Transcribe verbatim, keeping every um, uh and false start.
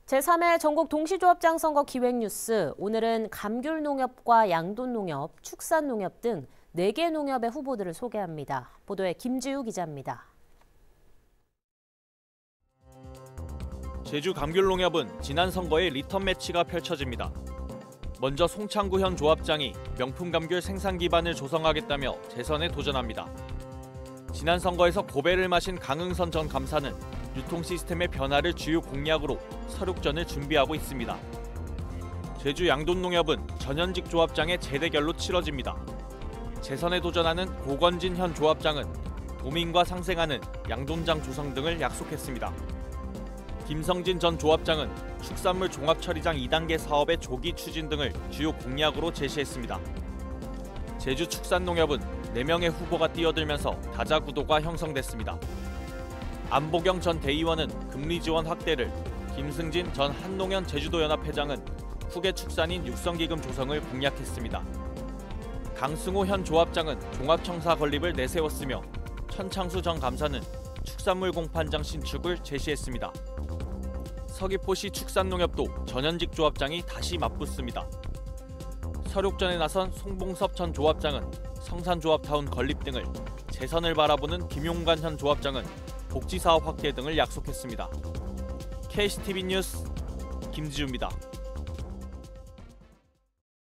제삼 회 전국 동시조합장 선거 기획 뉴스. 오늘은 감귤농협과 양돈농협, 축산농협 등 네 개 농협의 후보들을 소개합니다. 보도에 김지우 기자입니다. 제주 감귤농협은 지난 선거에 리턴 매치가 펼쳐집니다. 먼저 송창구 현 조합장이 명품 감귤 생산 기반을 조성하겠다며 재선에 도전합니다. 지난 선거에서 고배를 마신 강응선 전 감사는 유통 시스템의 변화를 주요 공약으로 서륙전을 준비하고 있습니다. 제주 양돈농협은 전현직 조합장의 재대결로 치러집니다. 재선에 도전하는 고건진 현 조합장은 도민과 상생하는 양돈장 조성 등을 약속했습니다. 김성진 전 조합장은 축산물 종합처리장 이 단계 사업의 조기 추진 등을 주요 공약으로 제시했습니다. 제주 축산농협은 네 명의 후보가 뛰어들면서 다자 구도가 형성됐습니다. 안보경 전 대의원은 금리 지원 확대를, 김승진 전 한농연 제주도연합회장은 후계 축산인 육성기금 조성을 공약했습니다. 강승호 현 조합장은 종합청사 건립을 내세웠으며 천창수 전 감사는 축산물 공판장 신축을 제시했습니다. 서귀포시 축산농협도 전현직 조합장이 다시 맞붙습니다. 서륙전에 나선 송봉섭 전 조합장은 성산조합타운 건립 등을, 재선을 바라보는 김용관 현 조합장은 복지사업 확대 등을 약속했습니다. 케이씨티비 뉴스 김지우입니다.